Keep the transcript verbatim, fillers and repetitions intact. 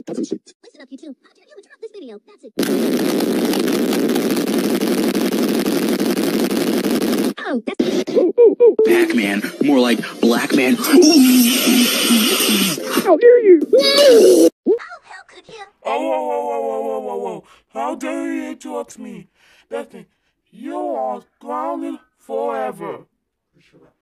Listen up, you two. How dare you interrupt this video? That's it. Oh, that's... Pac-Man. More like Black Man. How dare you? How hell could you? Oh, whoa, whoa, whoa, whoa, whoa, whoa, whoa. How dare you interrupt me? That thing, you are grounded forever.